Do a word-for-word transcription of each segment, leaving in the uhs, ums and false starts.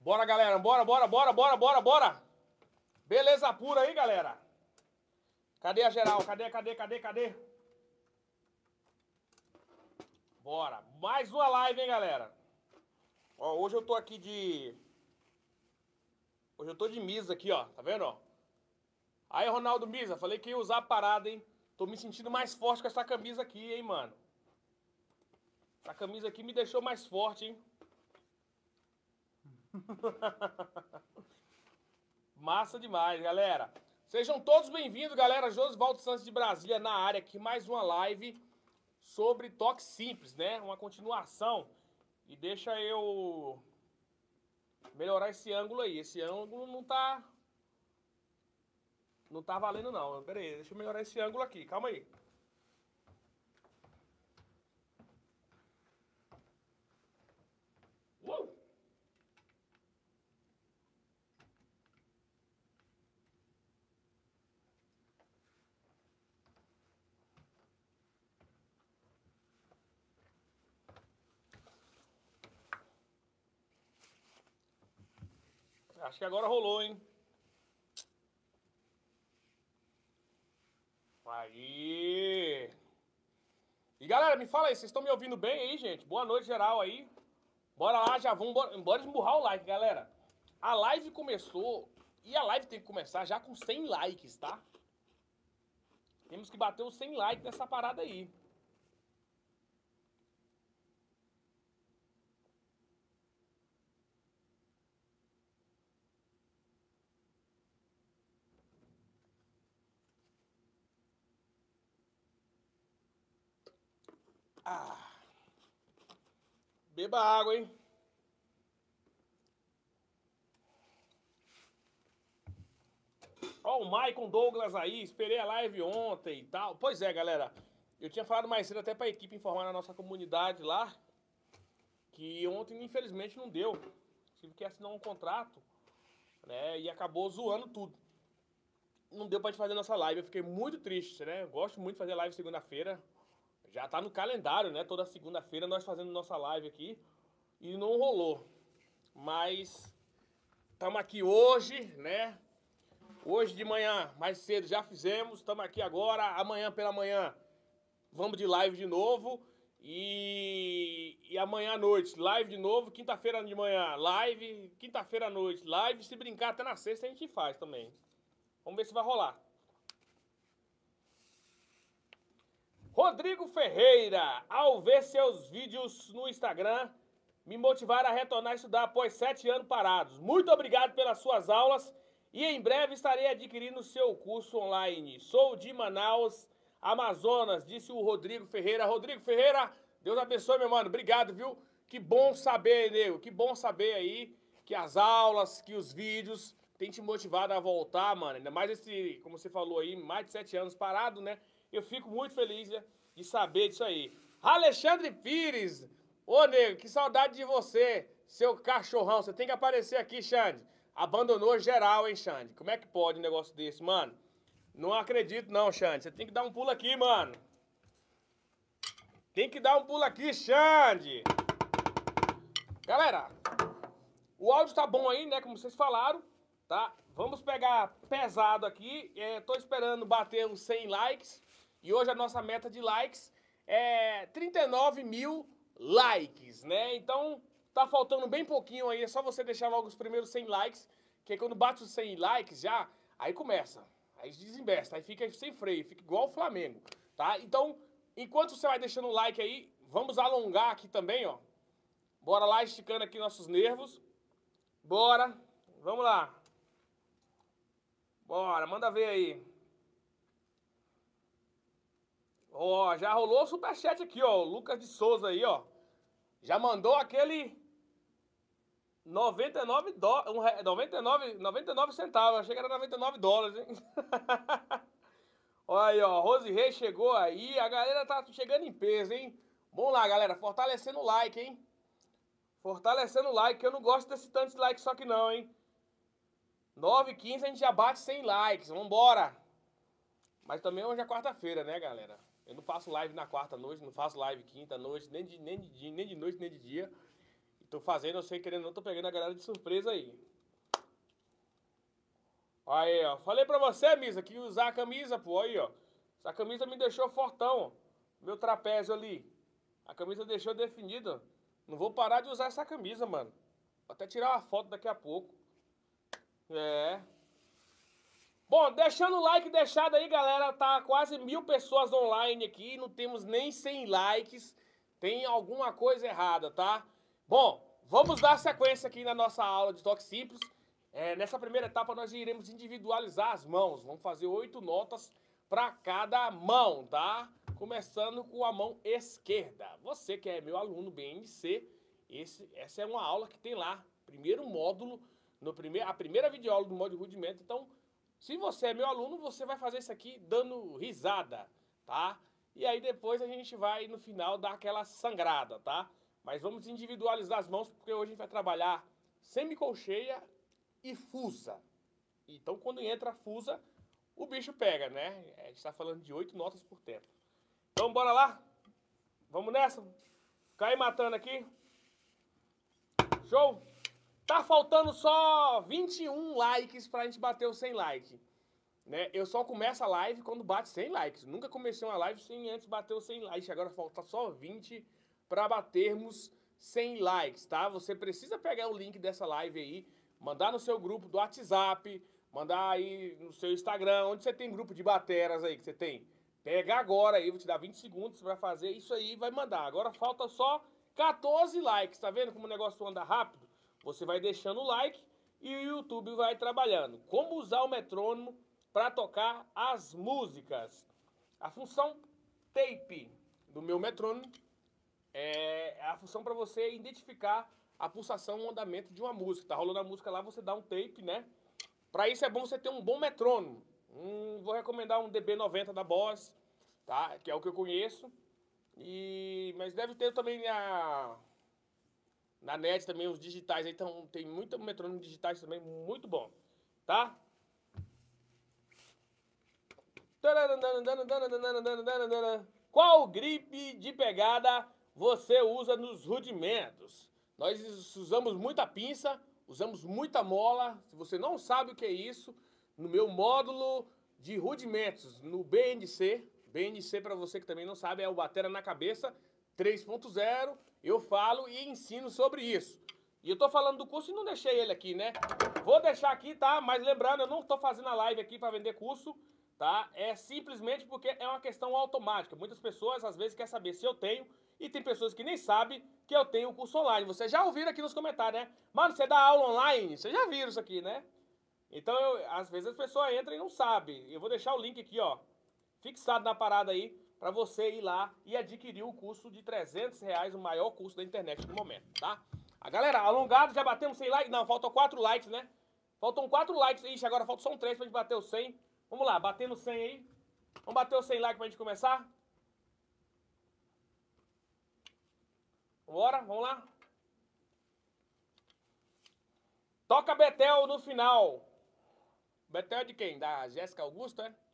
Bora, galera. Bora, bora, bora, bora, bora, bora. Beleza pura aí, galera. Cadê a geral? Cadê, cadê, cadê, cadê? Bora. Mais uma live, hein, galera. Ó, hoje eu tô aqui de... Hoje eu tô de Misa aqui, ó. Tá vendo, ó? Aí, Ronaldo Misa, falei que ia usar a parada, hein? Tô me sentindo mais forte com essa camisa aqui, hein, mano. Essa camisa aqui me deixou mais forte, hein? Massa demais, galera. Sejam todos bem-vindos, galera. Josivaldo Santos de Brasília na área aqui. Mais uma live sobre toque simples, né? Uma continuação. E deixa eu melhorar esse ângulo aí. Esse ângulo não tá... Não tá valendo, não. Pera aí, deixa eu melhorar esse ângulo aqui. Calma aí. Uh! Acho que agora rolou, hein? Aí! E galera, me fala aí, vocês estão me ouvindo bem aí, gente? Boa noite geral aí. Bora lá, já vamos, bora, bora esmurrar o like, galera. A live começou, e a live tem que começar já com cem likes, tá? Temos que bater os cem likes nessa parada aí. Ah. Beba água, hein? Ó, o Maicon Douglas aí, esperei a live ontem e tal. Pois é, galera. Eu tinha falado mais cedo até pra equipe informar na nossa comunidade lá que ontem, infelizmente, não deu. Tive que assinar um contrato, né? E acabou zoando tudo. Não deu pra gente fazer nossa live. Eu fiquei muito triste, né? Eu gosto muito de fazer live segunda-feira. Já tá no calendário, né? Toda segunda-feira nós fazendo nossa live aqui. E não rolou. Mas estamos aqui hoje, né? Hoje de manhã, mais cedo, já fizemos. Estamos aqui agora. Amanhã pela manhã vamos de live de novo. E, e amanhã à noite, live de novo. Quinta-feira de manhã, live. Quinta-feira à noite, live. Se brincar até na sexta a gente faz também. Vamos ver se vai rolar. Rodrigo Ferreira, ao ver seus vídeos no Instagram, me motivaram a retornar a estudar após sete anos parados. Muito obrigado pelas suas aulas e em breve estarei adquirindo seu curso online. Sou de Manaus, Amazonas, disse o Rodrigo Ferreira. Rodrigo Ferreira, Deus abençoe, meu mano. Obrigado, viu? Que bom saber, nego. Que bom saber aí que as aulas, que os vídeos têm te motivado a voltar, mano. Ainda mais esse, como você falou aí, mais de sete anos parado, né? Eu fico muito feliz, né, de saber disso aí. Alexandre Pires. Ô, nego, que saudade de você, seu cachorrão. Você tem que aparecer aqui, Xande. Abandonou geral, hein, Xande? Como é que pode um negócio desse, mano? Não acredito não, Xande. Você tem que dar um pulo aqui, mano. Tem que dar um pulo aqui, Xande. Galera, o áudio tá bom aí, né, como vocês falaram, tá? Vamos pegar pesado aqui. É, tô esperando bater uns cem likes. E hoje a nossa meta de likes é trinta e nove mil likes, né? Então, tá faltando bem pouquinho aí. É só você deixar logo os primeiros cem likes. Que aí quando bate os cem likes já, aí começa. Aí desembesta, aí fica sem freio, fica igual o Flamengo, tá? Então, enquanto você vai deixando o like aí, vamos alongar aqui também, ó. Bora lá, esticando aqui nossos nervos. Bora, vamos lá. Bora, manda ver aí. Ó, já rolou o superchat aqui, ó. O Lucas de Souza aí, ó. Já mandou aquele noventa e nove dólares, um, noventa e nove, noventa e nove centavos. Achei que era noventa e nove dólares, hein? Olha aí, ó. Rose Reis chegou aí. A galera tá chegando em peso, hein? Vamos lá, galera. Fortalecendo o like, hein? Fortalecendo o like, que eu não gosto desse tanto de like só que não, hein? nove e quinze a gente já bate cem likes. Vambora! Mas também hoje é quarta-feira, né, galera? Eu não faço live na quarta noite, não faço live quinta noite, nem de, nem de dia, nem de noite, nem de dia. Tô fazendo, eu sei querendo, não tô pegando a galera de surpresa aí. Aí, ó. Falei pra você, Misa, que usar a camisa, pô. Aí, ó. Essa camisa me deixou fortão, ó. Meu trapézio ali. A camisa deixou definido. Não vou parar de usar essa camisa, mano. Vou até tirar uma foto daqui a pouco. É. Bom, deixando o like deixado aí, galera. Tá quase mil pessoas online aqui. Não temos nem cem likes. Tem alguma coisa errada, tá? Bom, vamos dar sequência aqui na nossa aula de toque simples. É, nessa primeira etapa nós iremos individualizar as mãos. Vamos fazer oito notas para cada mão, tá? Começando com a mão esquerda. Você que é meu aluno B N C, esse, essa é uma aula que tem lá, primeiro módulo, no primeiro, a primeira videoaula do módulo de rudimento. Então, se você é meu aluno, você vai fazer isso aqui dando risada, tá? E aí depois a gente vai, no final, dar aquela sangrada, tá? Mas vamos individualizar as mãos, porque hoje a gente vai trabalhar semicolcheia e fusa. Então, quando entra a fusa, o bicho pega, né? A gente tá falando de oito notas por tempo. Então, bora lá? Vamos nessa? Cair matando aqui. Show? Tá faltando só vinte e um likes pra gente bater os cem likes. Né? Eu só começo a live quando bate cem likes. Nunca comecei uma live sem antes bater os cem likes. Agora falta só vinte para batermos cem likes, tá? Você precisa pegar o link dessa live aí, mandar no seu grupo do WhatsApp, mandar aí no seu Instagram, onde você tem grupo de bateras aí que você tem. Pega agora aí, vou te dar vinte segundos para fazer isso aí e vai mandar. Agora falta só quatorze likes, tá vendo como o negócio anda rápido? Você vai deixando o like e o YouTube vai trabalhando. Como usar o metrônomo para tocar as músicas? A função tape do meu metrônomo é a função para você identificar a pulsação, o andamento de uma música. Tá rolando a música lá, você dá um tape, né? Para isso é bom você ter um bom metrônomo. Hum, vou recomendar um D B noventa da Boss, tá? Que é o que eu conheço. E mas deve ter também a na net também os digitais aí, então tem muito metrônomo digitais também muito bom, tá? Qual gripe de pegada você usa nos rudimentos? Nós usamos muita pinça, usamos muita mola. Se você não sabe o que é isso, no meu módulo de rudimentos, no B N C, B N C para você que também não sabe, é o Batera na Cabeça três ponto zero, eu falo e ensino sobre isso. E eu tô falando do curso e não deixei ele aqui, né? Vou deixar aqui, tá? Mas lembrando, eu não tô fazendo a live aqui para vender curso, tá? É simplesmente porque é uma questão automática. Muitas pessoas, às vezes, querem saber se eu tenho, e tem pessoas que nem sabem que eu tenho o curso online. Vocês já ouviram aqui nos comentários, né? Mano, você dá aula online? Vocês já viram isso aqui, né? Então, eu, às vezes, as pessoas entram e não sabem. Eu vou deixar o link aqui, ó, fixado na parada aí, para você ir lá e adquirir o curso de trezentos reais, o maior curso da internet no momento, tá? A galera, alongado, já batemos cem likes? Não, faltam quatro likes, né? Faltam quatro likes. Ixi, agora falta só um três pra gente bater os cem. Vamos lá, batendo cem aí. Vamos bater os cem likes pra gente começar? Bora, vamos lá. Toca Betel no final. Betel é de quem? Da Jéssica Augusta, é?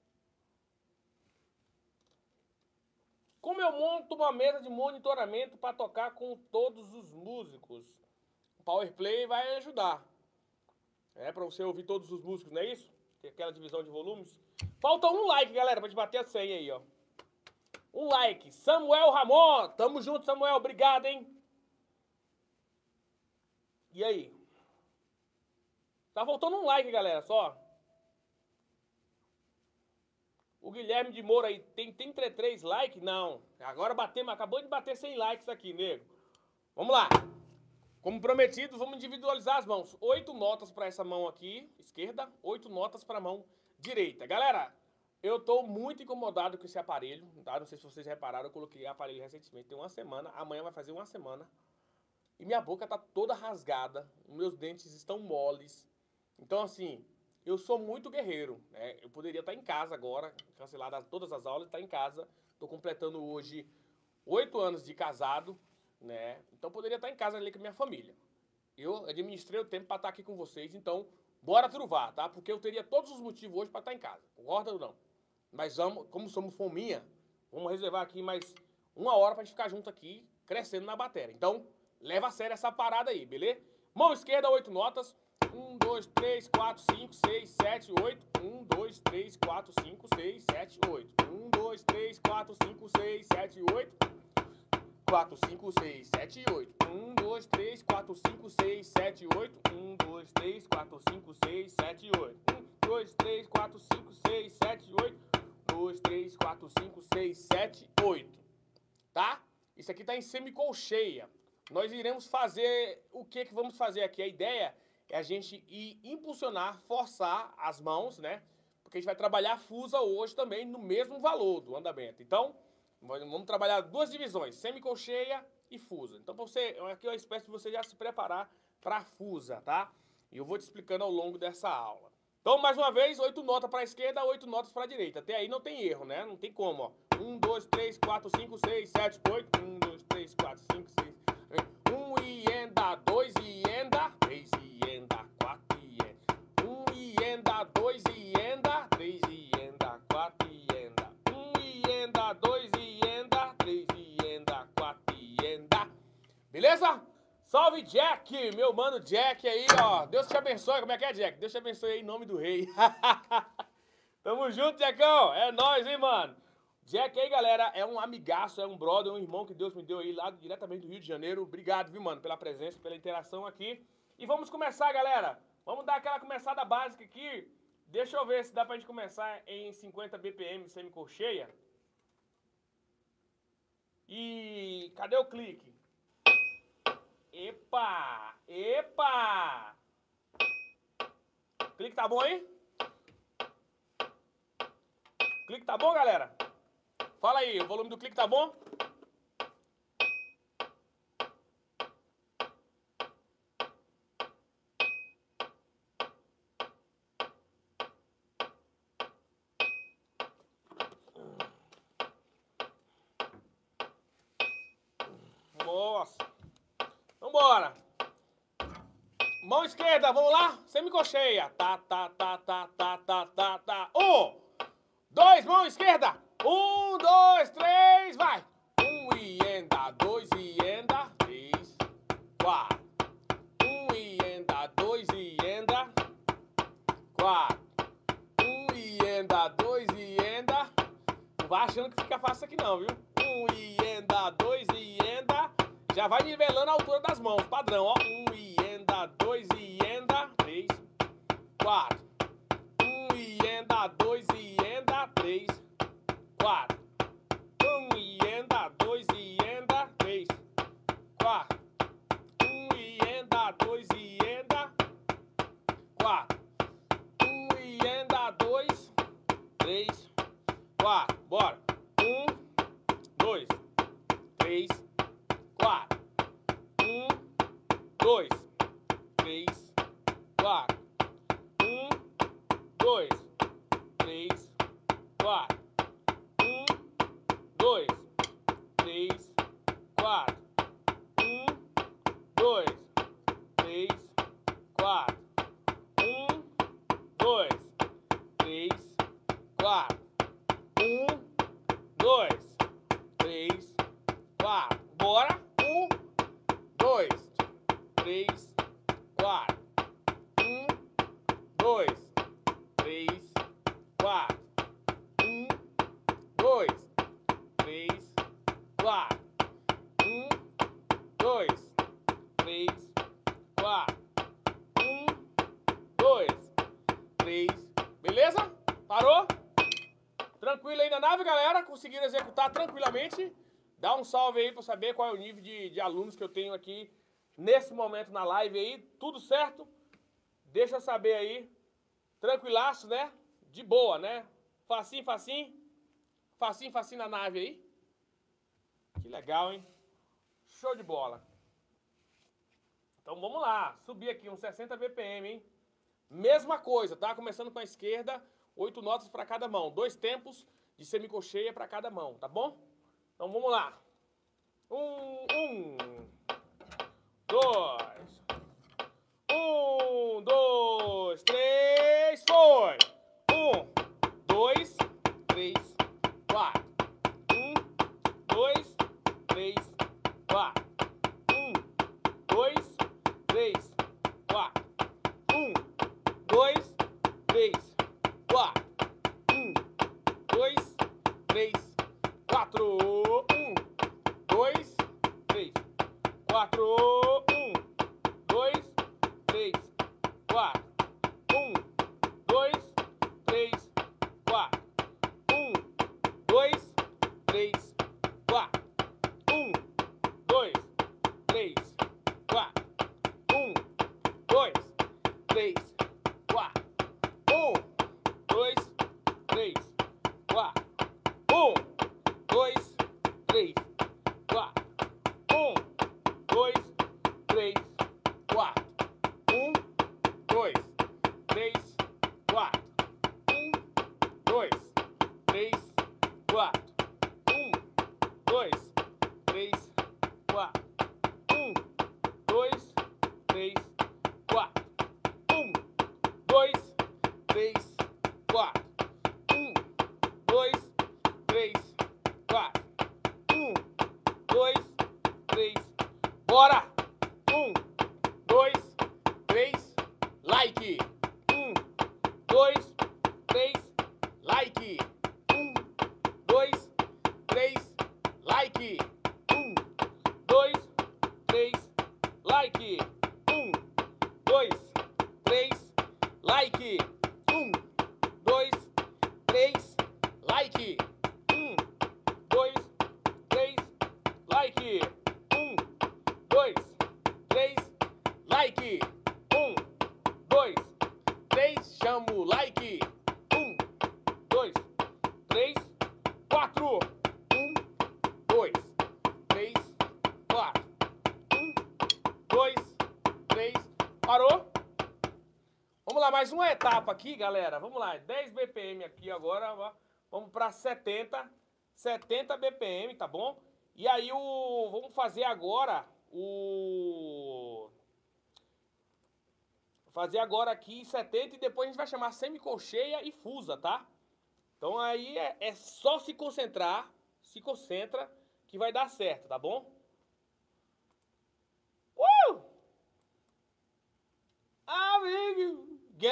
Como eu monto uma mesa de monitoramento para tocar com todos os músicos? O PowerPlay vai ajudar. É para você ouvir todos os músicos, não é isso? Tem aquela divisão de volumes. Falta um like, galera, pra gente bater a cem aí, ó. Um like. Samuel Ramon. Tamo junto, Samuel. Obrigado, hein? E aí? Tá faltando um like, galera, só. O Guilherme de Moura aí, tem trinta e três likes? Não. Agora batemos, acabou de bater cem likes aqui, nego. Vamos lá. Como prometido, vamos individualizar as mãos. Oito notas para essa mão aqui, esquerda. Oito notas para a mão direita. Galera, eu tô muito incomodado com esse aparelho, tá? Não sei se vocês repararam, eu coloquei o aparelho recentemente, tem uma semana. Amanhã vai fazer uma semana. E minha boca tá toda rasgada. Meus dentes estão moles. Então, assim... Eu sou muito guerreiro, né? Eu poderia estar em casa agora, cancelar todas as aulas e estar em casa. Estou completando hoje oito anos de casado, né? Então poderia estar em casa ali com a minha família. Eu administrei o tempo para estar aqui com vocês, então bora truvar, tá? Porque eu teria todos os motivos hoje para estar em casa, concorda ou não? Mas vamos, como somos fominha, vamos reservar aqui mais uma hora para a gente ficar junto aqui, crescendo na bateria. Então, leva a sério essa parada aí, beleza? Mão esquerda, oito notas. um, dois, três, quatro, cinco, seis, sete, oito. um, dois, três, quatro, cinco, seis, sete, oito. um, dois, três, quatro, cinco, seis, sete, oito. quatro, cinco, seis, sete, oito. um, dois, três, quatro, cinco, seis, sete, oito. um, dois, três, quatro, cinco, seis, sete, oito. um, dois, três, quatro, cinco, seis, sete, oito. dois, três, quatro, cinco, seis, sete, oito. Tá? Isso aqui tá em semicolcheia. Nós iremos fazer... O que que vamos fazer aqui? A ideia é a gente ir impulsionar, forçar as mãos, né? Porque a gente vai trabalhar fusa hoje também no mesmo valor do andamento. Então, vamos trabalhar duas divisões, semicolcheia e fusa. Então, pra você, aqui é uma espécie de você já se preparar para a fusa, tá? E eu vou te explicando ao longo dessa aula. Então, mais uma vez, oito notas para a esquerda, oito notas para a direita. Até aí não tem erro, né? Não tem como, ó. um, dois, três, quatro, cinco, seis, sete, oito. um, dois, três, quatro, cinco, seis. um e enda, dois e enda, três e enda, quatro e enda. um e enda, dois e enda, três e enda, quatro e enda. um e enda, dois e enda, três e enda, quatro e enda. Beleza? Salve, Jack, meu mano Jack aí, ó. Deus te abençoe. Como é que é, Jack? Deus te abençoe aí em nome do rei. Tamo junto, Jackão. É nóis, hein, mano. Jack aí, galera, é um amigaço, é um brother, um irmão que Deus me deu aí lá diretamente do Rio de Janeiro. Obrigado, viu, mano, pela presença, pela interação aqui. E vamos começar, galera. Vamos dar aquela começada básica aqui. Deixa eu ver se dá pra gente começar em cinquenta B P M semicolcheia. E cadê o clique? Epa! Epa! Clique tá bom aí? Clique tá bom, galera? Fala aí, o volume do clique tá bom? Nossa! Vambora! Mão esquerda, vamos lá? Semicolcheia. Tá, tá, tá, tá, tá, tá, tá, tá. Um, dois, mão esquerda. Um, dois, três, vai. Um e enda, dois e enda, três, quatro. Um e enda, dois e enda, quatro. Um e enda, dois e enda. Não vai achando que fica fácil aqui não, viu? Um e enda, dois e enda. Já vai nivelando a altura das mãos, padrão, ó. Um e enda, dois e enda, três, quatro. Um e enda, dois e enda, três, quatro. Um e enda, dois e enda, três, quatro. Um e enda, dois e enda, quatro. Um e enda, dois, três, quatro. Bora. Um, dois, três, quatro. Um, dois, três, quatro. Um, dois, três, quatro. Um, dois, três, quatro. Um, dois, três, quatro. Um, dois, três, quatro. Um, dois, três, quatro. Bora. Um, dois, três, quatro. Um, dois, três, quatro. Um, dois, três, quatro. Um, dois, três, quatro. Um, dois, três. Beleza? Parou? Tranquilo aí na nave, galera? Conseguiram executar tranquilamente? Dá um salve aí pra saber qual é o nível de, de alunos que eu tenho aqui nesse momento na live aí. Tudo certo? Deixa eu saber aí. Tranquilaço, né? De boa, né? Facinho, facinho. Facinho, facinho na nave aí. Que legal, hein? Show de bola. Então vamos lá. Subir aqui uns sessenta B P M, hein? Mesma coisa, tá? Começando com a esquerda. Oito notas para cada mão. Dois tempos de semicolcheia para cada mão, tá bom? Então vamos lá. Um, um, dois. Um, dois, três, foi. Um, dois, três, quatro. Um, dois, três, quatro. Um, três, quatro. Um, dois, três, quatro. Um, dois, três, quatro. Um, dois, três, quatro. Um, dois, três, quatro. Um, dois, três, quatro. Um, dois, três, quatro. Um, dois, três, quatro. Um, dois, três, quatro. Um, dois, três, quatro. Um, dois, três, quatro. Um, dois, três, quatro. Um, dois, três, quatro. Um, dois, três, quatro. Um, dois, três, quatro. Um, dois, três, quatro. Um, dois, três, quatro. Um, dois, três, bora! Um, dois, três, like! Um, dois, três, like! Um, dois, três, like! Um, dois, três, like! Um, dois, três, like! Um, dois, três, like! Um, dois, três, like! Um, dois, três, like! Um, dois, três, chama o like! Um, dois, três, quatro! Um, dois, três, quatro! Um, dois, três, parou? Vamos lá, mais uma etapa aqui, galera. Vamos lá, dez B P M aqui agora, ó. Vamos para setenta, setenta B P M, tá bom? E aí o vamos fazer agora o fazer agora aqui setenta e depois a gente vai chamar semicolcheia e fusa, tá? Então aí é, é só se concentrar, se concentra que vai dar certo, tá bom? Uh! Amigo!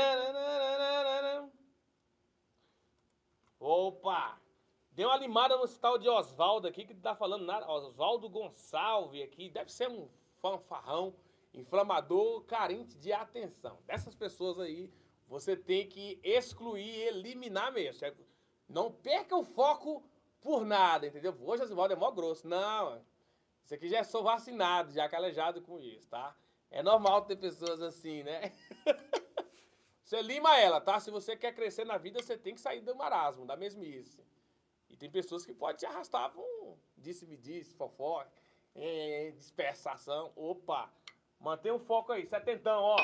Opa! Deu uma limada no tal de Oswaldo aqui, que não tá falando nada. Oswaldo Gonçalves aqui, deve ser um fanfarrão, inflamador, carente de atenção. Dessas pessoas aí, você tem que excluir, eliminar mesmo. Não perca o foco por nada, entendeu? Hoje Oswaldo é mó grosso. Não, isso aqui já sou vacinado, já calejado com isso, tá? É normal ter pessoas assim, né? Você lima ela, tá? Se você quer crescer na vida, você tem que sair do marasmo, da mesmice. E tem pessoas que podem te arrastar pra um disse-me-disse, fofoca, é, dispersação. Opa! Mantém o foco aí, setentão, ó.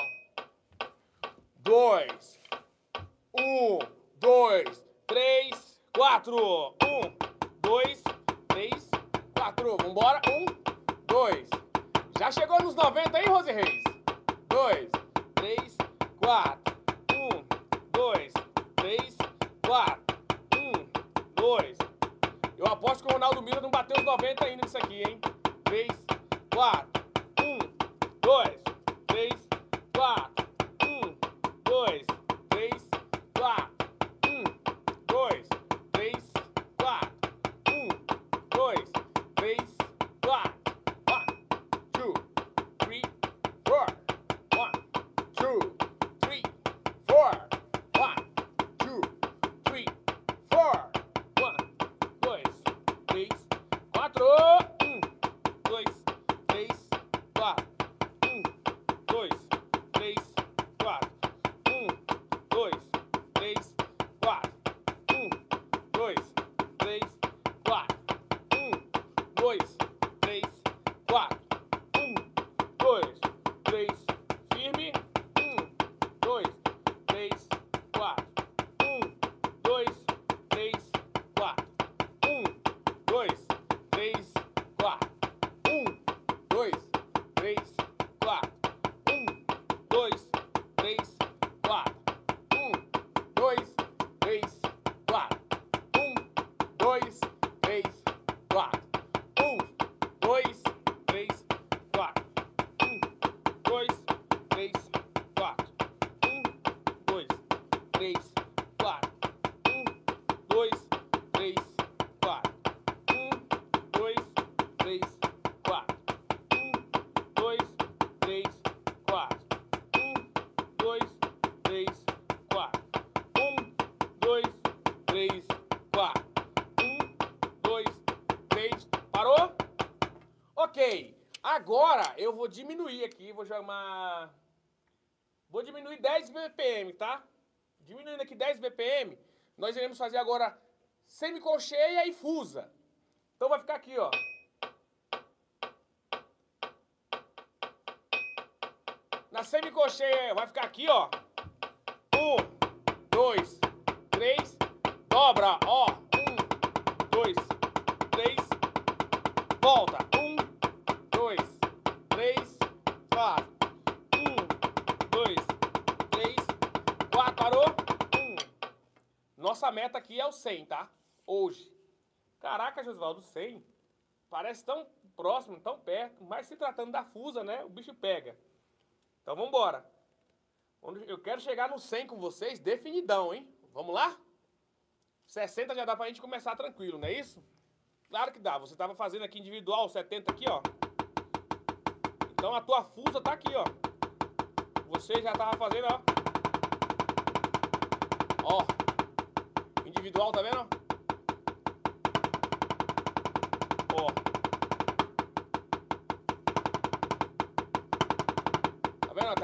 Dois. Um, dois, três, quatro. Um, dois, três, quatro. Vambora. Um, dois. Já chegou nos noventa aí, Rose Reis? Dois, três, quatro. Um, dois, três, quatro. Um, dois. Eu aposto que o Ronaldo Miller não bateu os noventa ainda nisso aqui, hein? Três, quatro. Um, dois, três, quatro. Um, dois, três, quatro. Um, dois, três, quatro. Um, dois, três, quatro. One, two, three, four. One, two, three, four. One, two, three, four. One, dois, três, quatro. Um, dois, três, três, quatro. Um, dois, três, quatro. Um, dois, três, quatro. Um, dois, três, quatro. Um, dois, três, quatro. Um, dois, três, quatro. Um, dois, três. Parou? Ok. Agora eu vou diminuir aqui, vou chamar... Vou diminuir dez B P M, tá? Diminuindo aqui dez B P M, nós iremos fazer agora semicolcheia e fusa. Então vai ficar aqui, ó. Na semicolcheia vai ficar aqui, ó. Um, dois, três, dobra, ó. Um, dois, três, volta. Um, dois, três, quatro. Um, dois, três, quatro, parou? Um. Nossa meta aqui é o cem, tá? Hoje. Caraca, Josvaldo, cem. Parece tão próximo, tão perto. Mas se tratando da fusa, né? O bicho pega. Então vambora. Eu quero chegar no cem com vocês, definidão, hein? Vamos lá? sessenta já dá pra gente começar tranquilo, não é isso? Claro que dá. Você tava fazendo aqui individual, setenta aqui, ó. Então a tua fusa tá aqui, ó. Você já tava fazendo, ó. Ó. Individual, tá vendo? Ó. Tá vendo?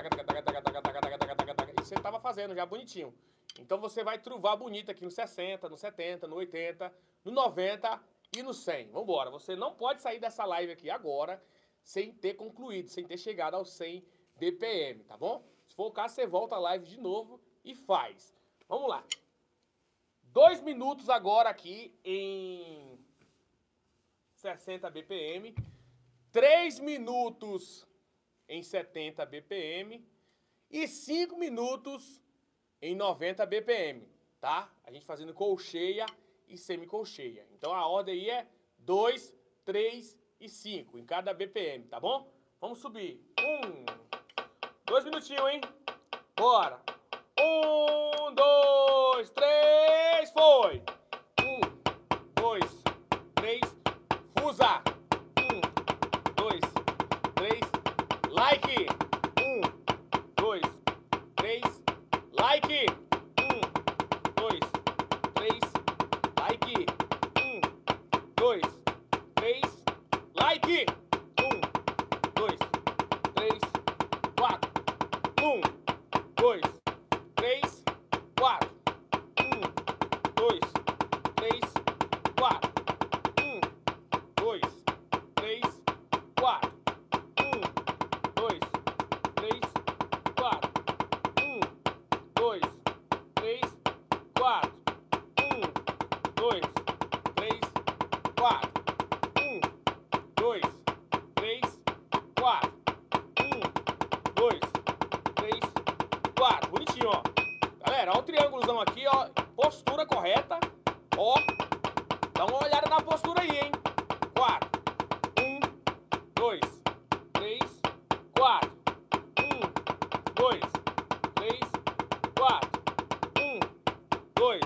E você tava fazendo já bonitinho. Então você vai truvar bonito aqui no sessenta, no setenta, no oitenta, no noventa e no cem. Vambora. Você não pode sair dessa live aqui agora sem ter concluído, sem ter chegado aos cem B P M, tá bom? Se for o caso, você volta a live de novo e faz. Vamos lá. Dois minutos agora aqui em sessenta B P M. Três minutos em setenta B P M. E cinco minutos em noventa B P M, tá? A gente fazendo colcheia e semicolcheia. Então a ordem aí é dois, três e cinco em cada B P M, tá bom? Vamos subir. Um, dois minutinhos, hein? Bora. Um, dois, três, foi. Um, dois, três, fusa. Um, dois, três, like. Um, dois, três, like. Um, dois, três, like. Um, dois, três, like. Um, dois, três, quatro. Um, dois, três, quatro. Um, dois, três, quatro. Um, dois, três, quatro. Um, dois, três, quatro. Um, dois, três, quatro. Um, dois, três, quatro. Um, dois, três, quatro. Um, dois, três, quatro. Bonitinho, ó. Galera, ó o triângulozão aqui, ó. Postura correta. Ó. Dá uma olhada na postura aí, hein. Quatro. Um, dois, três, quatro. Um, dois, três, quatro. Um, dois,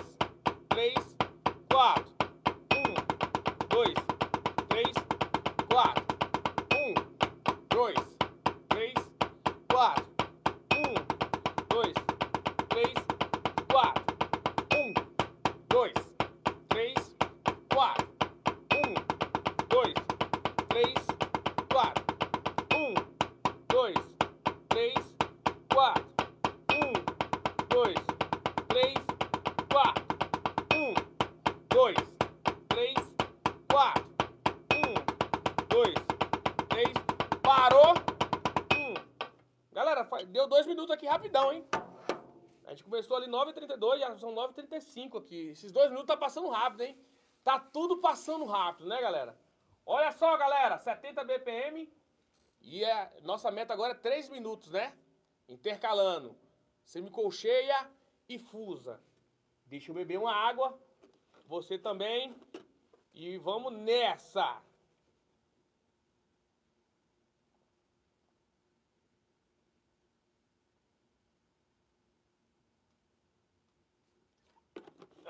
três, quatro. Um, dois, três, quatro. Um, dois, três, quatro. Um, dois, três, quatro. Um, dois, três, quatro. Um, dois, três, quatro. Um, dois, três, quatro. Um, dois, três, quatro. Um, dois, três, quatro. Um, dois, três. Parou. Um. Galera, deu dois minutos aqui rapidão, hein? A gente começou ali nove e trinta e dois, já são nove e trinta e cinco aqui. Esses dois minutos tá passando rápido, hein? Tá tudo passando rápido, né, galera? Olha só, galera, setenta B P M. E a nossa meta agora é três minutos, né? Intercalando semicolcheia e fusa. Deixa eu beber uma água. Você também. E vamos nessa.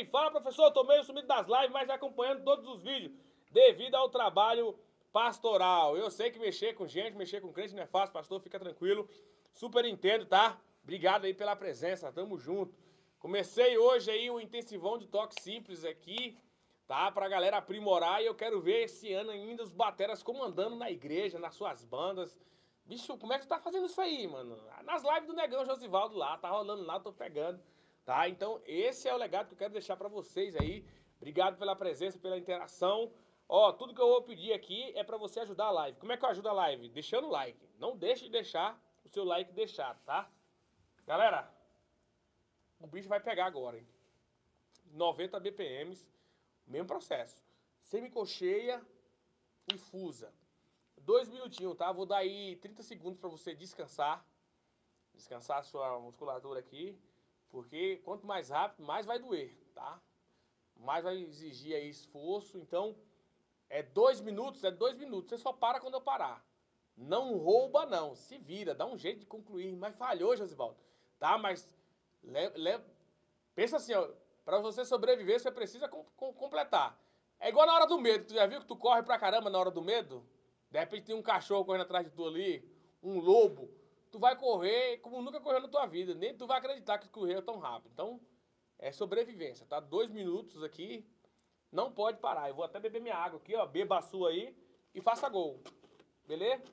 aí. Fala, professor, eu tô meio sumido das lives, mas acompanhando todos os vídeos, devido ao trabalho pastoral. Eu sei que mexer com gente, mexer com crente não é fácil, pastor, fica tranquilo. Super entendo, tá? Obrigado aí pela presença, tamo junto. Comecei hoje aí o intensivão de toque simples aqui, tá? Pra galera aprimorar, e eu quero ver esse ano ainda os bateras comandando na igreja, nas suas bandas. Bicho, como é que tu tá fazendo isso aí, mano? Nas lives do Negão Josivaldo lá, tá rolando lá, tô pegando, tá? Então esse é o legado que eu quero deixar pra vocês aí. Obrigado pela presença, pela interação. Ó, tudo que eu vou pedir aqui é pra você ajudar a live. Como é que eu ajudo a live? Deixando o like. Não deixe de deixar o seu like deixado, tá? Galera, o bicho vai pegar agora, hein? noventa B P Ms, mesmo processo. Semicolcheia e fusa. Dois minutinhos, tá? Vou dar aí trinta segundos pra você descansar. Descansar a sua musculatura aqui. Porque quanto mais rápido, mais vai doer, tá? Mais vai exigir aí esforço. Então, é dois minutos, é dois minutos. Você só para quando eu parar. Não rouba, não. Se vira, dá um jeito de concluir. Mas falhou, Josivaldo. Tá? Mas le, le, pensa assim, ó. Pra você sobreviver, você precisa com, com, completar. É igual na hora do medo. Tu já viu que tu corre pra caramba na hora do medo? De repente tem um cachorro correndo atrás de tu ali, um lobo. Tu vai correr como nunca correu na tua vida. Nem tu vai acreditar que correu tão rápido. Então, é sobrevivência, tá? Dois minutos aqui. Não pode parar. Eu vou até beber minha água aqui, ó. Beba a sua aí e faça gol. Beleza?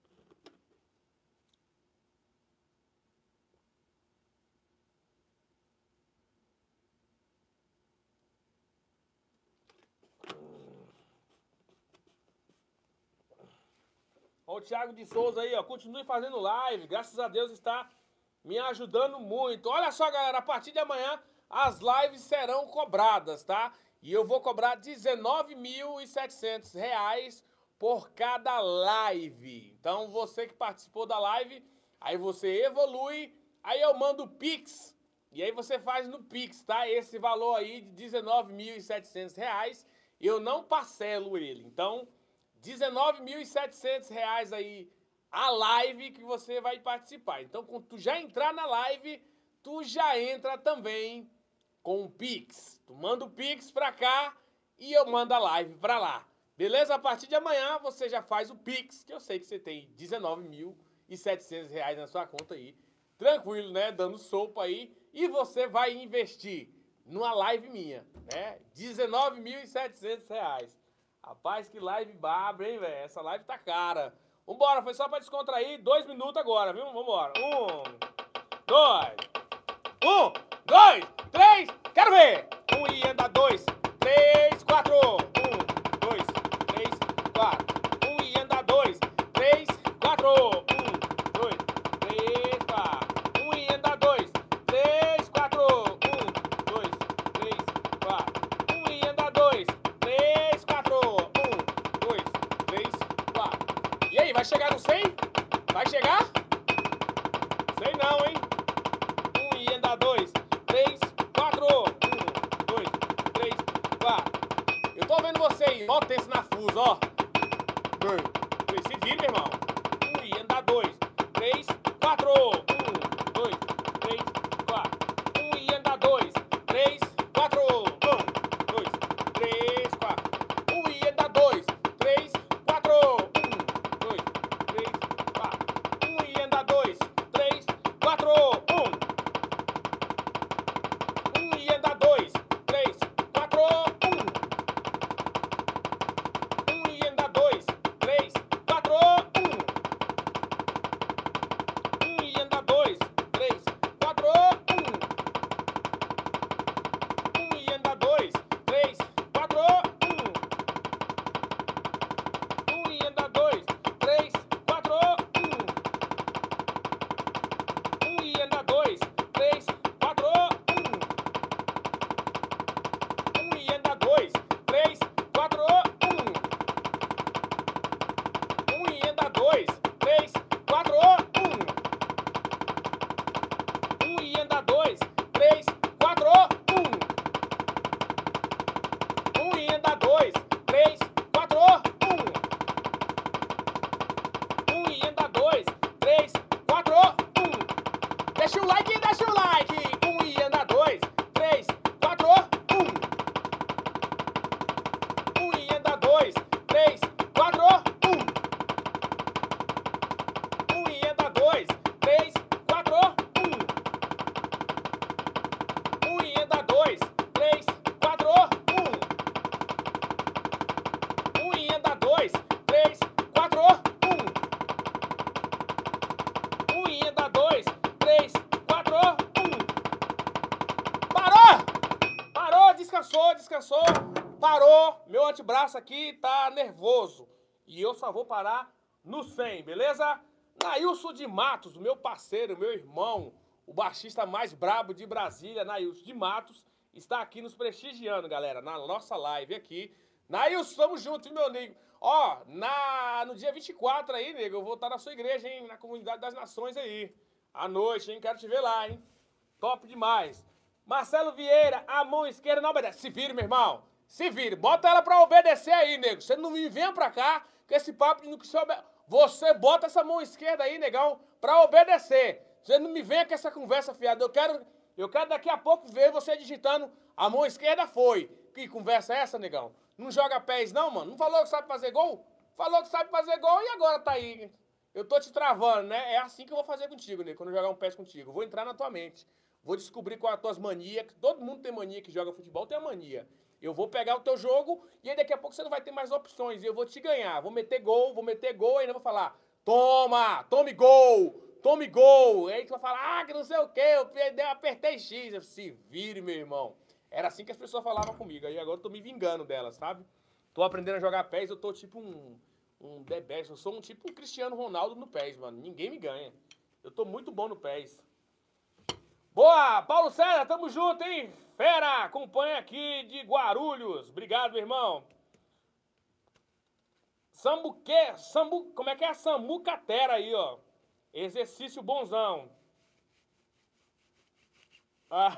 Ó, o Thiago de Souza aí, ó. Continue fazendo live. Graças a Deus está me ajudando muito. Olha só, galera. A partir de amanhã, as lives serão cobradas, tá? E eu vou cobrar dezenove mil e setecentos reais por cada live. Então, você que participou da live, aí você evolui, aí eu mando o Pix. E aí você faz no Pix, tá? Esse valor aí de dezenove mil e setecentos reais, eu não parcelo ele. Então, dezenove mil e setecentos reais aí a live que você vai participar. Então, quando tu já entrar na live, tu já entra também com o Pix. Tu manda o Pix pra cá e eu mando a live pra lá. Beleza? A partir de amanhã você já faz o Pix, que eu sei que você tem dezenove mil e setecentos reais na sua conta aí. Tranquilo, né? Dando sopa aí. E você vai investir numa live minha, né? dezenove mil e setecentos reais. Rapaz, que live braba, hein, velho? Essa live tá cara. Vambora, foi só pra descontrair. Dois minutos agora, viu? Vambora. Um, dois, um, dois, três, quero ver! Um e anda, dois, três, quatro. Um, dois, três, quatro. Um e anda, dois, três, quatro. Um, dois, três, quatro. Um e anda, dois, três, quatro. Um, dois, três, quatro. Um e anda, dois, três, quatro. Um, dois, três, quatro. E aí, vai chegar no cem? Vai chegar? Sei não, hein? Um e anda, dois, três, quatro. Um, dois, três, quatro. Eu tô vendo você aí. Ó o tenso na fusa, ó. Dois, três, se vira, meu irmão. Um e anda, dois, três, quatro. Um, dois, três, quatro. Um e anda, dois, três, quatro. Um, dois, três, quatro. Um e anda, dois, três, quatro. Um, dois, três, quatro. Um e anda, dois, três, quatro. Um. Um e anda, dois, três, quatro. Um. Um e anda, dois, três, quatro. Um. Um e anda, dois, três, quatro. Um. Um e anda, dois, três, quatro. Um. Um e anda, dois, três, quatro. Um. Um e anda, dois, três, quatro. Um. Um e anda, dois, três, quatro. Um. Um e anda, dois, três, quatro. Um. Um e anda, dois, três, quatro. Um. Um e anda, dois, três, quatro. Um. Um e anda, dois, três, quatro. Um. Deixa o like, deixa o like. Um e anda, dois, três, quatro. Um. parou, meu antebraço aqui tá nervoso. E eu só vou parar no cem, beleza? Nailson de Matos, meu parceiro, meu irmão, o baixista mais brabo de Brasília, Nailson de Matos, está aqui nos prestigiando, galera, na nossa live aqui. Nailson, tamo junto, meu amigo. Ó, na, no dia vinte e quatro aí, nego, eu vou estar na sua igreja, hein, na Comunidade das Nações aí. À noite, hein, quero te ver lá, hein. Top demais. Marcelo Vieira, a mão esquerda não obedece. Se vire, meu irmão. Se vire. Bota ela pra obedecer aí, nego. Você não me venha pra cá com esse papo de que você obedece. Você bota essa mão esquerda aí, negão, pra obedecer. Você não me venha com essa conversa fiada. Eu quero, eu quero daqui a pouco ver você digitando a mão esquerda foi. Que conversa é essa, negão? Não joga pés não, mano? Não falou que sabe fazer gol? Falou que sabe fazer gol e agora tá aí. Eu tô te travando, né? É assim que eu vou fazer contigo, nego, quando eu jogar um pés contigo. Eu vou entrar na tua mente. Vou descobrir qual é as tuas manias. Todo mundo tem mania que joga futebol, tem a mania. Eu vou pegar o teu jogo e aí daqui a pouco você não vai ter mais opções. E eu vou te ganhar. Vou meter gol, vou meter gol e ainda vou falar: toma, tome gol, tome gol. E aí tu vai falar: ah, que não sei o quê, eu perdi, apertei X. Eu, se vire, meu irmão. Era assim que as pessoas falavam comigo. Aí agora eu tô me vingando delas, sabe? Tô aprendendo a jogar pés, eu tô tipo um, um D dez. Eu sou um tipo um Cristiano Ronaldo no pés, mano. Ninguém me ganha. Eu tô muito bom no pés. Boa, Paulo César, tamo junto, hein? Fera, acompanha aqui de Guarulhos. Obrigado, meu irmão. Sambuque, sambu, como é que é? Sambucatera aí, ó. Exercício bonzão. Ah,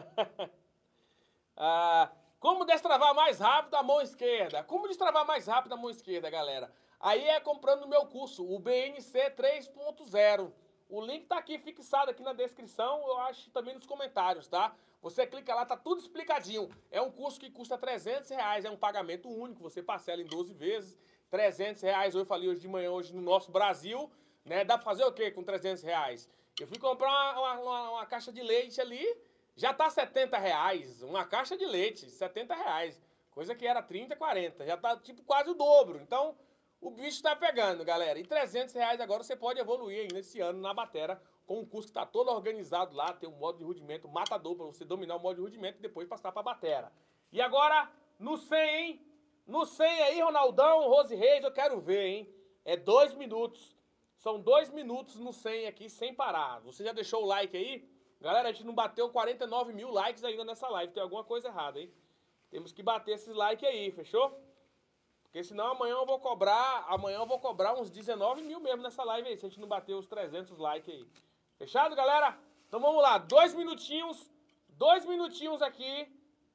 ah, como destravar mais rápido a mão esquerda? Como destravar mais rápido a mão esquerda, galera? Aí é comprando o meu curso, o B N C três ponto zero. O link tá aqui fixado aqui na descrição, eu acho também nos comentários, tá? Você clica lá, tá tudo explicadinho. É um curso que custa trezentos reais, é um pagamento único, você parcela em doze vezes. trezentos reais, eu falei hoje de manhã, hoje no nosso Brasil, né? Dá pra fazer o quê com trezentos reais? Eu fui comprar uma, uma, uma caixa de leite ali, já tá setenta reais. Uma caixa de leite, setenta reais. Coisa que era trinta, quarenta, já tá tipo quase o dobro. Então, o bicho tá pegando, galera. E trezentos reais agora você pode evoluir ainda esse ano na batera, com um curso que tá todo organizado lá, tem um modo de rudimento matador para você dominar o modo de rudimento e depois passar pra batera. E agora, no cem, hein? No cem aí, Ronaldão, Rose Reis, eu quero ver, hein? É dois minutos. São dois minutos no cem aqui, sem parar. Você já deixou o like aí? Galera, a gente não bateu quarenta e nove mil likes ainda nessa live. Tem alguma coisa errada, hein? Temos que bater esses likes aí, fechou? Porque senão amanhã eu vou cobrar, amanhã eu vou cobrar uns dezenove mil mesmo nessa live aí, se a gente não bater os trezentos likes aí. Fechado, galera? Então vamos lá, dois minutinhos, dois minutinhos aqui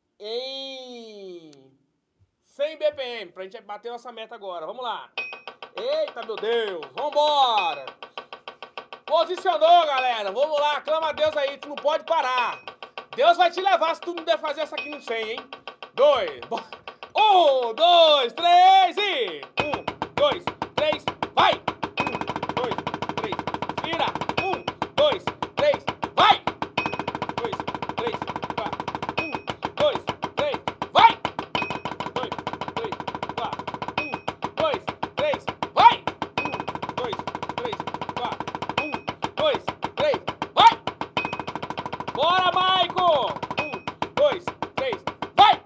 em cem B P M, pra gente bater nossa meta agora. Vamos lá. Eita, meu Deus, vambora. Posicionou, galera, vamos lá, clama a Deus aí, tu não pode parar. Deus vai te levar se tu não der fazer essa aqui no cem, hein? Dois, bora. Um, dois, três e... Um, dois, três, vai! Um, dois, três, vira! Um, dois, três, vai! Dois, três, quatro. Um, dois, três, vai! Dois, três, quatro. Um, dois, três, vai! Um, dois, três, quatro. Um, dois, três, vai! Bora, Maicon! Um, dois, três, vai!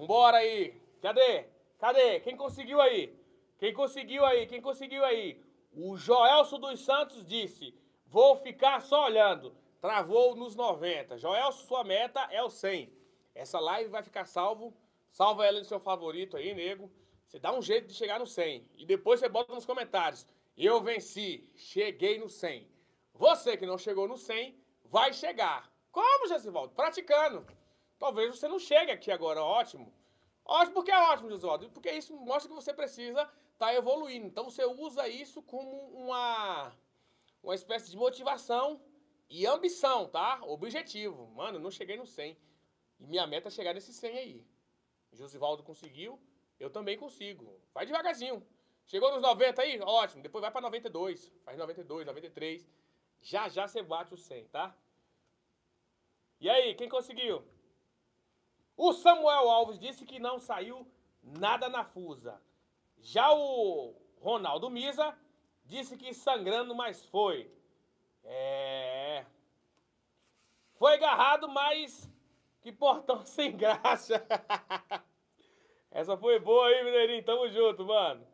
Vambora aí. Cadê? Cadê? Quem conseguiu aí? Quem conseguiu aí? Quem conseguiu aí? O Joelso dos Santos disse, vou ficar só olhando. Travou nos noventa. Joelso, sua meta é o cem. Essa live vai ficar salvo. Salva ela no seu favorito aí, nego. Você dá um jeito de chegar no cem. E depois você bota nos comentários. Eu venci. Cheguei no cem. Você que não chegou no cem, vai chegar. Como, Josivaldo? Praticando. Talvez você não chegue aqui agora. Ótimo. Ótimo, porque é ótimo, Josivaldo. Porque isso mostra que você precisa estar evoluindo. Então você usa isso como uma, uma espécie de motivação e ambição, tá? Objetivo. Mano, eu não cheguei no cem. E minha meta é chegar nesse cem aí. Josivaldo conseguiu, eu também consigo. Vai devagarzinho. Chegou nos noventa aí? Ótimo. Depois vai pra noventa e dois. Faz noventa e dois, noventa e três. Já já você bate o cem, tá? E aí, quem conseguiu? O Samuel Alves disse que não saiu nada na fusa. Já o Ronaldo Misa disse que sangrando, mas foi. É... Foi agarrado, mas que portão sem graça. Essa foi boa aí, Mineirinho. Tamo junto, mano.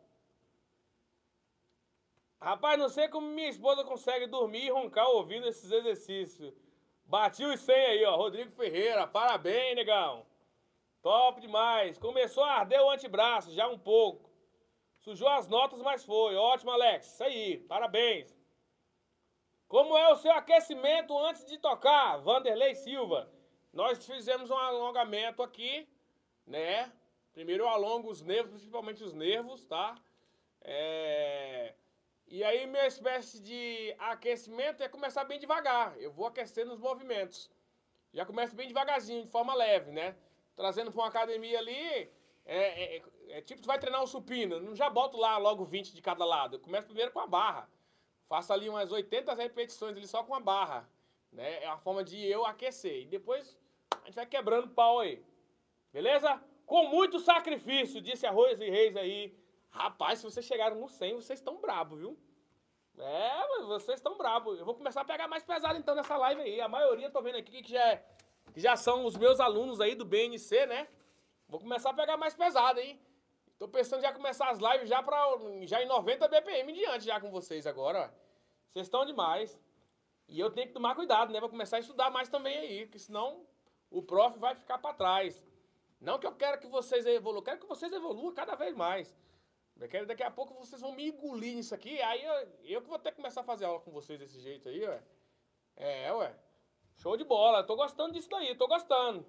Rapaz, não sei como minha esposa consegue dormir e roncar ouvindo esses exercícios. Bati os cem aí, ó. Rodrigo Ferreira. Parabéns, negão. Top demais. Começou a arder o antebraço, já um pouco. Sujou as notas, mas foi. Ótimo, Alex. Isso aí. Parabéns. Como é o seu aquecimento antes de tocar? Vanderlei Silva. Nós fizemos um alongamento aqui, né? Primeiro eu alongo os nervos, principalmente os nervos, tá? É... E aí minha espécie de aquecimento é começar bem devagar. Eu vou aquecendo os movimentos. Já começo bem devagarzinho, de forma leve, né? Trazendo para uma academia ali, é, é, é tipo, tu vai treinar um supino, não já boto lá logo vinte de cada lado. Eu começo primeiro com a barra. Faço ali umas oitenta repetições ali só com a barra, né? É uma forma de eu aquecer. E depois a gente vai quebrando pau aí. Beleza? Com muito sacrifício, disse Arroz e Reis aí. Rapaz, se vocês chegaram no cem, vocês estão brabos, viu? É, mas vocês estão brabos. Eu vou começar a pegar mais pesado então nessa live aí. A maioria, tô vendo aqui, que já, é, que já são os meus alunos aí do B N C, né? Vou começar a pegar mais pesado, hein? Tô pensando em já começar as lives já, pra, já em noventa B P M em diante já com vocês agora, ó. Vocês estão demais. E eu tenho que tomar cuidado, né? Vou começar a estudar mais também aí, porque senão o prof vai ficar pra trás. Não que eu quero que vocês evoluam, eu quero que vocês evoluam cada vez mais. Eu quero, daqui a pouco vocês vão me engolir nisso aqui, aí eu, eu que vou ter que começar a fazer aula com vocês desse jeito aí, ué. É, ué. Show de bola, tô gostando disso daí, tô gostando.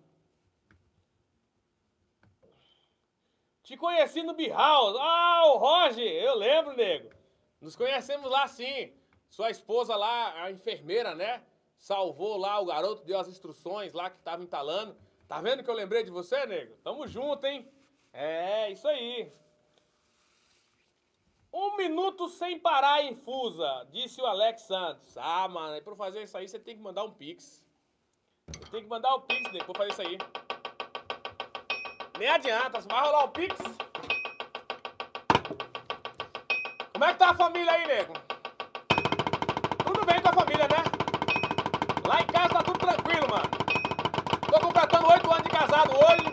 Te conheci no B-House. Ah, o Roger, eu lembro, nego. Nos conhecemos lá sim. Sua esposa lá, a enfermeira, né? Salvou lá o garoto, deu as instruções lá que tava entalando. Tá vendo que eu lembrei de você, nego? Tamo junto, hein? É, isso aí. Um minuto sem parar em Fusa, disse o Alex Santos. Ah, mano, pra fazer isso aí você tem que mandar um pix. Você tem que mandar um pix, nego, pra fazer isso aí. Nem adianta, você vai rolar o pix. Como é que tá a família aí, nego? Tudo bem com a família, né? Lá em casa tá tudo tranquilo, mano. Tô completando oito anos de casado hoje.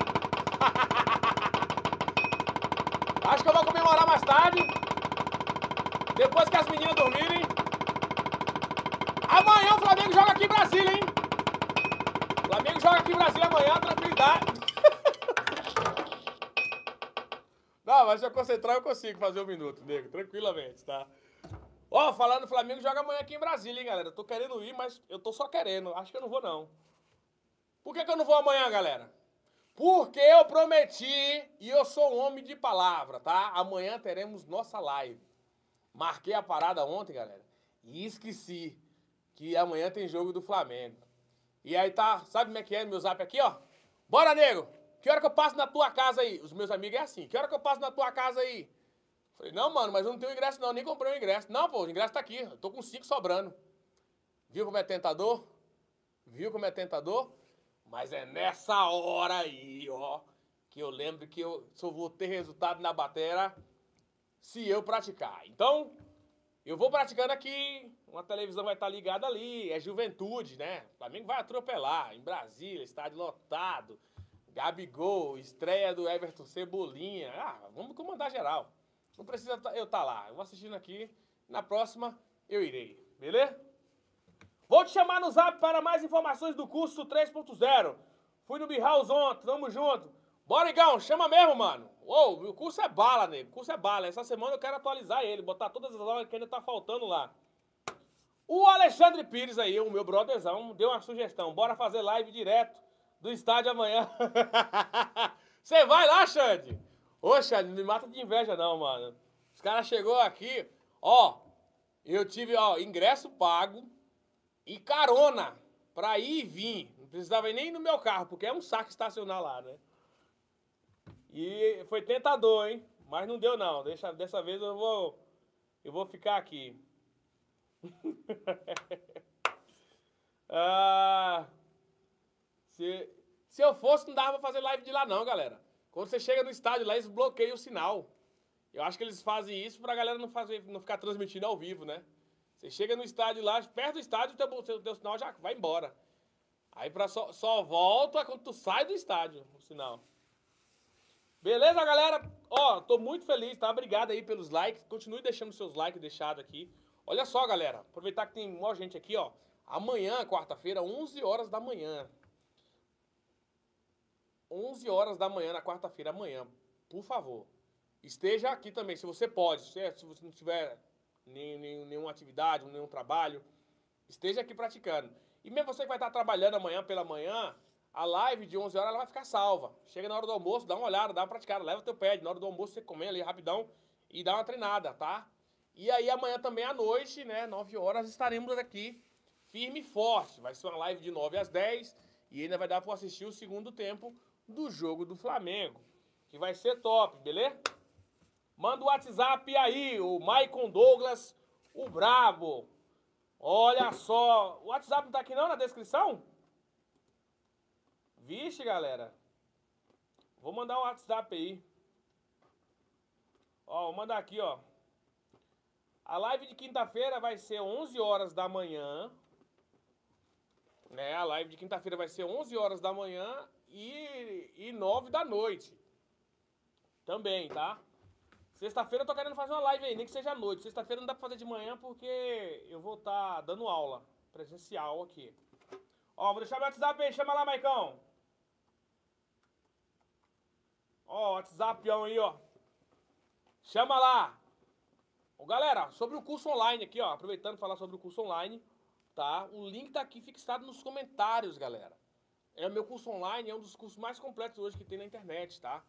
Acho que eu vou comemorar mais tarde. Depois que as meninas dormirem. Amanhã o Flamengo joga aqui em Brasília, hein? O Flamengo joga aqui em Brasília amanhã, tranquilidade. Não, mas se eu concentrar eu consigo fazer um minuto, nego, tranquilamente, tá? Ó, falando, o Flamengo joga amanhã aqui em Brasília, hein, galera? Eu tô querendo ir, mas eu tô só querendo. Acho que eu não vou, não. Por que que eu não vou amanhã, galera? Porque eu prometi e eu sou um homem de palavra, tá? Amanhã teremos nossa live. Marquei a parada ontem, galera, e esqueci que amanhã tem jogo do Flamengo. E aí tá, sabe como é que é meu zap aqui, ó? Bora, nego! Que hora que eu passo na tua casa aí? Os meus amigos é assim. Que hora que eu passo na tua casa aí? Falei, não, mano, mas eu não tenho ingresso não, nem comprei o ingresso. Não, pô, o ingresso tá aqui, eu tô com cinco sobrando. Viu como é tentador? Viu como é tentador? Mas é nessa hora aí, ó, que eu lembro que eu só vou ter resultado na bateria se eu praticar. Então, eu vou praticando aqui, uma televisão vai estar ligada ali, é juventude, né? O Flamengo vai atropelar, em Brasília, estádio lotado, Gabigol, estreia do Everton Cebolinha. Ah, vamos comandar geral. Não precisa eu estar lá. Eu vou assistindo aqui. Na próxima eu irei. Beleza? Vou te chamar no zap para mais informações do curso três ponto zero. Fui no B-House ontem, tamo junto. Bora, Igão, chama mesmo, mano. Uou, o curso é bala, nego. O curso é bala. Essa semana eu quero atualizar ele, botar todas as aulas que ainda tá faltando lá. O Alexandre Pires aí, o meu brotherzão, deu uma sugestão. Bora fazer live direto do estádio amanhã. Você vai lá, Xande? Ô, Xande, não me mata de inveja não, mano. Os caras chegou aqui, ó, eu tive, ó, ingresso pago e carona pra ir e vir. Não precisava ir nem no meu carro, porque é um saco estacionar lá, né? E foi tentador, hein? Mas não deu não. Deixa, dessa vez eu vou, eu vou ficar aqui. ah, se, se eu fosse, não dava pra fazer live de lá não, galera. Quando você chega no estádio lá, eles bloqueiam o sinal. Eu acho que eles fazem isso pra galera não, fazer, não ficar transmitindo ao vivo, né? Você chega no estádio lá, perto do estádio, o teu, teu, teu sinal já vai embora. Aí pra só, só volta quando tu sai do estádio, o sinal. Beleza, galera? Ó, tô muito feliz, tá? Obrigado aí pelos likes. Continue deixando seus likes deixados aqui. Olha só, galera. Aproveitar que tem maior gente aqui, ó. Amanhã, quarta-feira, onze horas da manhã. onze horas da manhã, na quarta-feira, amanhã. Por favor. Esteja aqui também, se você pode. Se, se você não tiver nem, nem, nenhuma atividade, nenhum trabalho, esteja aqui praticando. E mesmo você que vai estar trabalhando amanhã pela manhã, a live de onze horas ela vai ficar salva. Chega na hora do almoço, dá uma olhada, dá uma praticada, leva teu pad. Na hora do almoço você come ali rapidão e dá uma treinada, tá? E aí amanhã também à noite, né, nove horas, estaremos aqui firme e forte. Vai ser uma live de nove às dez e ainda vai dar para assistir o segundo tempo do jogo do Flamengo, que vai ser top, beleza? Manda o WhatsApp aí, o Maicon Douglas, o brabo. Olha só, o WhatsApp não tá aqui não na descrição? Vixe, galera. Vou mandar o WhatsApp aí. Ó, vou mandar aqui, ó. A live de quinta-feira vai ser onze horas da manhã. Né? A live de quinta-feira vai ser onze horas da manhã e, e nove da noite. Também, tá? Sexta-feira eu tô querendo fazer uma live aí, nem que seja à noite. Sexta-feira não dá pra fazer de manhã porque eu vou estar tá dando aula presencial aqui. Ó, vou deixar meu WhatsApp aí. Chama lá, Maicão. Ó, WhatsApp aí, ó. Chama lá. Ô, galera, sobre o curso online aqui, ó. Aproveitando para falar sobre o curso online, tá? O link tá aqui fixado nos comentários, galera. É o meu curso online, é um dos cursos mais completos hoje que tem na internet, tá?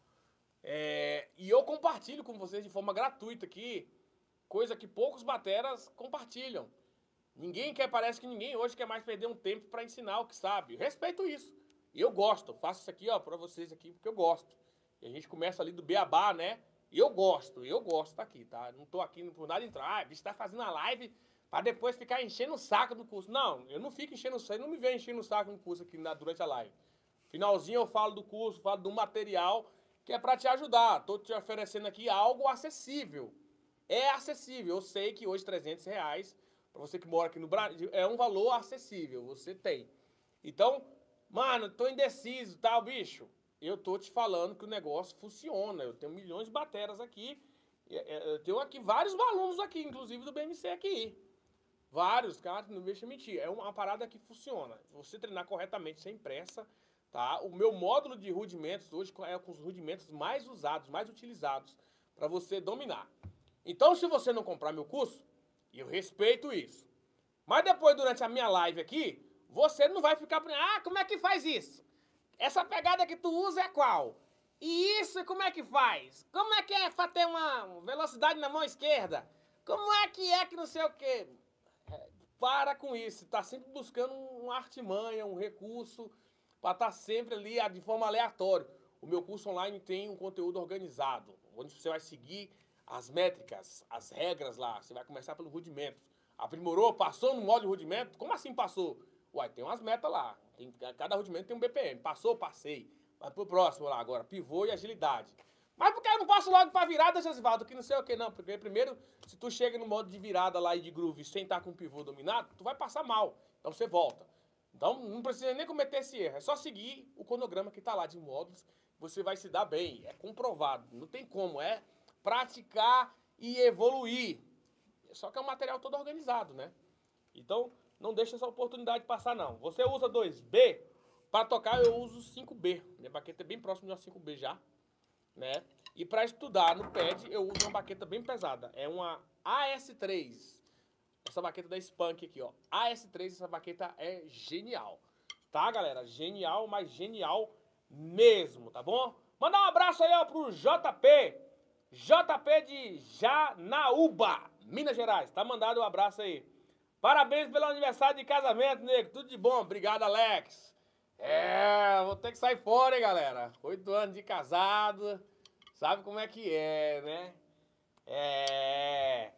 É, e eu compartilho com vocês de forma gratuita aqui, coisa que poucos bateras compartilham. Ninguém quer, parece que ninguém hoje quer mais perder um tempo para ensinar o que sabe. Eu respeito isso. E eu gosto, faço isso aqui, ó, para vocês aqui, porque eu gosto. E a gente começa ali do beabá, né? E eu gosto, eu gosto aqui, tá? Não tô aqui por nada entrar. Ah, bicho tá fazendo a live para depois ficar enchendo o saco do curso. Não, eu não fico enchendo o saco, não me vem enchendo o saco no curso aqui na, durante a live. Finalzinho eu falo do curso, falo do material que é para te ajudar. Tô te oferecendo aqui algo acessível. É acessível. Eu sei que hoje trezentos reais, para você que mora aqui no Brasil, é um valor acessível. Você tem. Então, mano, tô indeciso, tá, bicho? Eu tô te falando que o negócio funciona. Eu tenho milhões de bateras aqui. Eu tenho aqui vários alunos aqui, inclusive do B M C aqui. Vários, cara, não deixa mentir. É uma parada que funciona. Se você treinar corretamente, sem pressa, tá? O meu módulo de rudimentos hoje é com os rudimentos mais usados, mais utilizados para você dominar. Então, se você não comprar meu curso, eu respeito isso. Mas depois, durante a minha live aqui, você não vai ficar... Ah, como é que faz isso? Essa pegada que tu usa é qual? E isso, como é que faz? Como é que é pra ter uma velocidade na mão esquerda? Como é que é que não sei o quê? É, para com isso. Tá sempre buscando uma artimanha, um recurso, para estar tá sempre ali de forma aleatória. O meu curso online tem um conteúdo organizado, onde você vai seguir as métricas, as regras lá. Você vai começar pelo rudimento. Aprimorou? Passou no modo de rudimento? Como assim passou? Uai, tem umas metas lá. Tem, cada rudimento tem um B P M. Passou, passei. Vai pro próximo lá agora. Pivô e agilidade. Mas por que eu não passo logo pra virada, Josivaldo? Que não sei o que, não. Porque primeiro, se tu chega no modo de virada lá e de groove sem estar com o pivô dominado, tu vai passar mal. Então você volta. Então, não precisa nem cometer esse erro. É só seguir o cronograma que está lá de módulos. Você vai se dar bem. É comprovado. Não tem como. É praticar e evoluir. Só que é um material todo organizado, né? Então, não deixa essa oportunidade passar, não. Você usa dois B, para tocar eu uso cinco B. Minha baqueta é bem próxima de uma cinco B já, né? E para estudar no pad, eu uso uma baqueta bem pesada. É uma A S três. Essa baqueta da Spunk aqui, ó. A S três, essa baqueta é genial. Tá, galera? Genial, mas genial mesmo, tá bom? Mandar um abraço aí, ó, pro J P. J P de Janaúba, Minas Gerais. Tá mandado um abraço aí. Parabéns pelo aniversário de casamento, nego. Tudo de bom. Obrigado, Alex. É, vou ter que sair fora, hein, galera. Oito anos de casado. Sabe como é que é, né? É...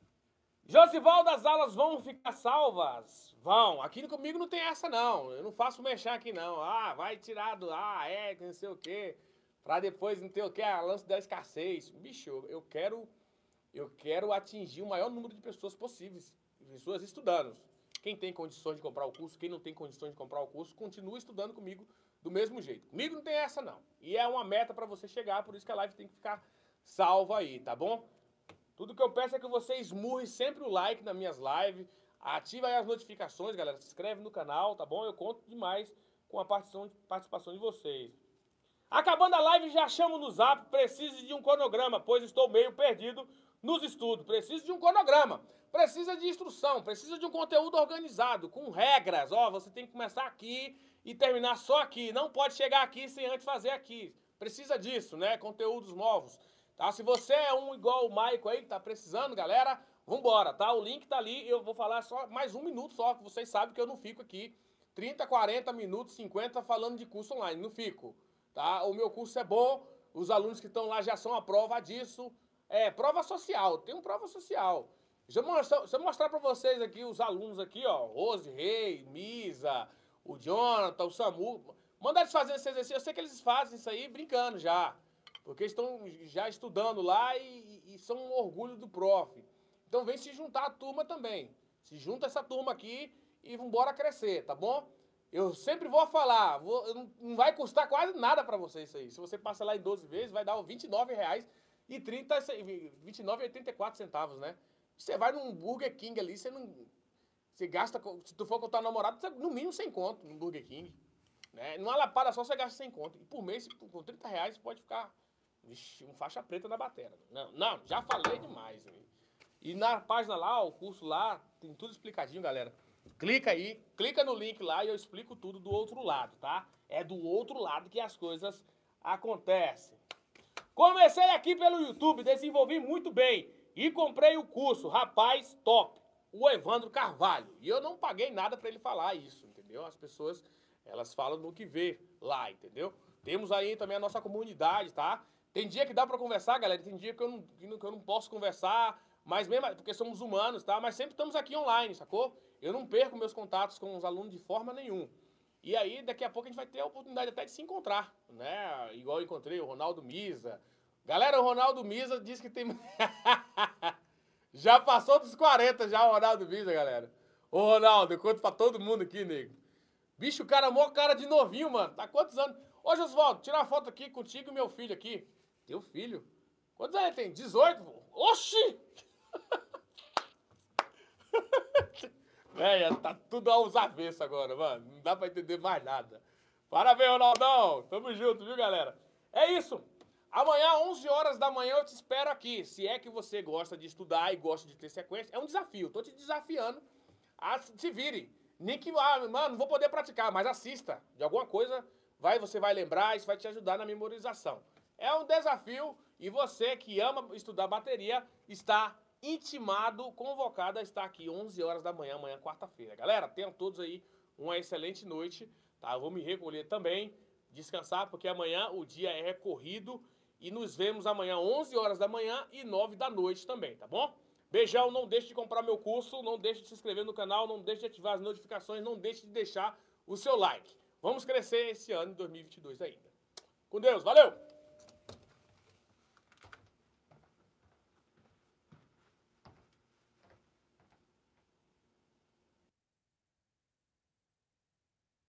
Josivaldo, as aulas vão ficar salvas? Vão. Aqui comigo não tem essa, não. Eu não faço mexer aqui, não. Ah, vai tirar do... Ah, é, não sei o quê. Pra depois não ter o quê? A lance da escassez. Bicho, eu quero... Eu quero atingir o maior número de pessoas possíveis. Pessoas estudando. Quem tem condições de comprar o curso, quem não tem condições de comprar o curso, continua estudando comigo do mesmo jeito. Comigo não tem essa, não. E é uma meta pra você chegar, por isso que a live tem que ficar salva aí, tá bom? Tudo que eu peço é que você esmurre sempre o like nas minhas lives, ativa aí as notificações, galera, se inscreve no canal, tá bom? Eu conto demais com a participação de vocês. Acabando a live, já chamo no zap, preciso de um cronograma, pois estou meio perdido nos estudos. Preciso de um cronograma, precisa de instrução, precisa de um conteúdo organizado, com regras. Ó, você tem que começar aqui e terminar só aqui. Não pode chegar aqui sem antes fazer aqui. Precisa disso, né? Conteúdos novos. Tá? Se você é um igual o Maico aí, que tá precisando, galera, vambora, tá? O link tá ali, eu vou falar só mais um minuto só, que vocês sabem que eu não fico aqui trinta, quarenta minutos, cinquenta falando de curso online, não fico. Tá? O meu curso é bom, os alunos que estão lá já são a prova disso. É, prova social, tem uma prova social. Se eu mostrar, se eu mostrar pra vocês aqui, os alunos aqui, ó, Rose, Rei, Misa, o Jonathan, o Samu, manda eles fazerem esse exercício, eu sei que eles fazem isso aí brincando já, porque eles estão já estudando lá e, e são um orgulho do prof. Então vem se juntar a turma também, se junta essa turma aqui e vambora crescer, tá bom? Eu sempre vou falar, vou, não vai custar quase nada pra você isso aí. Se você passa lá em doze vezes, vai dar vinte e nove reais e trinta, vinte e nove e oitenta e quatro centavos, né? Você vai num Burger King ali, você não... Você gasta, se tu for contar namorado, você, no mínimo cem conto no Burger King. Né? Numa lapada só você gasta cem conto. E por mês, com trinta reais, você pode ficar... Vixe, um faixa preta na bateria. Não, não, já falei demais. Véio. E na página lá, o curso lá, tem tudo explicadinho, galera. Clica aí, clica no link lá e eu explico tudo do outro lado, tá? É do outro lado que as coisas acontecem. Comecei aqui pelo YouTube, desenvolvi muito bem e comprei o curso, rapaz, top, o Evandro Carvalho. E eu não paguei nada pra ele falar isso, entendeu? As pessoas, elas falam no que vê lá, entendeu? Temos aí também a nossa comunidade, tá? Tem dia que dá pra conversar, galera, tem dia que eu não, que eu não posso conversar, mas mesmo, porque somos humanos, tá? Mas sempre estamos aqui online, sacou? Eu não perco meus contatos com os alunos de forma nenhuma. E aí, daqui a pouco a gente vai ter a oportunidade até de se encontrar, né? Igual eu encontrei o Ronaldo Misa. Galera, o Ronaldo Misa diz que tem... Já passou dos quarenta já o Ronaldo Misa, galera. Ô, Ronaldo, eu conto pra todo mundo aqui, nego. Bicho, o cara, mó cara de novinho, mano. Tá quantos anos? Ô, Josvaldo, tira uma foto aqui contigo e meu filho aqui. Teu filho? Quantos anos ele tem? dezoito? Oxi! Véia, tá tudo aos avessos agora, mano. Não dá pra entender mais nada. Parabéns, Ronaldão. Tamo junto, viu, galera? É isso. Amanhã, onze horas da manhã, eu te espero aqui. Se é que você gosta de estudar e gosta de ter sequência, é um desafio. Tô te desafiando a se vire. Nem que, ah, mano, não vou poder praticar, mas assista. De alguma coisa, vai, você vai lembrar, isso vai te ajudar na memorização. É um desafio e você que ama estudar bateria está intimado, convocado a estar aqui onze horas da manhã, amanhã, quarta-feira. Galera, tenham todos aí uma excelente noite, tá? Eu vou me recolher também, descansar, porque amanhã o dia é recorrido e nos vemos amanhã onze horas da manhã e nove da noite também, tá bom? Beijão, não deixe de comprar meu curso, não deixe de se inscrever no canal, não deixe de ativar as notificações, não deixe de deixar o seu like. Vamos crescer esse ano de dois mil e vinte e dois ainda. Com Deus, valeu!